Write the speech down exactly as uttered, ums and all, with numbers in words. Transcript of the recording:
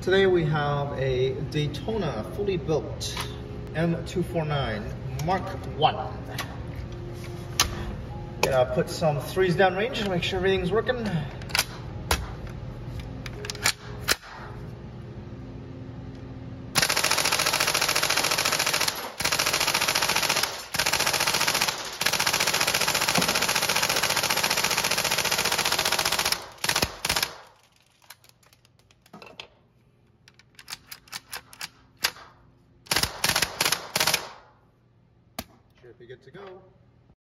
Today we have a Daytona fully built M two forty-nine Mark one. Gonna put some threes down range to make sure everything's working. Should be good to go.